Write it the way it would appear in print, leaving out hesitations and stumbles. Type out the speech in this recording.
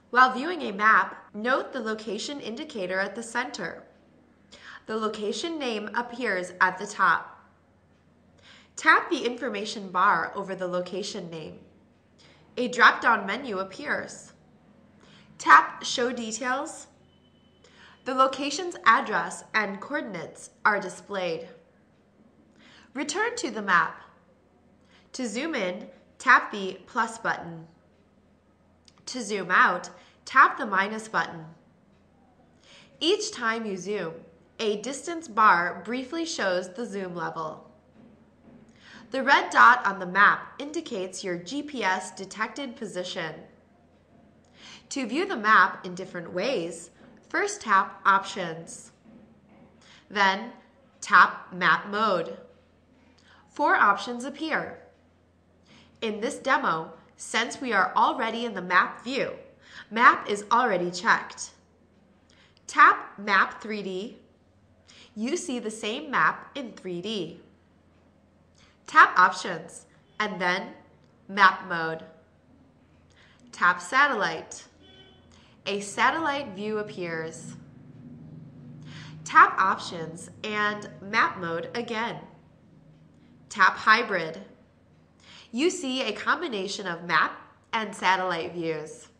While viewing a map, note the location indicator at the center. The location name appears at the top. Tap the information bar over the location name. A drop-down menu appears. Tap Show Details. The location's address and coordinates are displayed. Return to the map. To zoom in, tap the plus button. To zoom out, tap the minus button. Each time you zoom, a distance bar briefly shows the zoom level. The red dot on the map indicates your GPS detected position. To view the map in different ways, first tap Options. Then tap Map Mode. 4 options appear. In this demo, since we are already in the map view, Map is already checked. Tap Map 3D. You see the same map in 3D. Tap Options and then Map Mode. Tap Satellite. A satellite view appears. Tap Options and Map Mode again. Tap Hybrid. You see a combination of map and satellite views.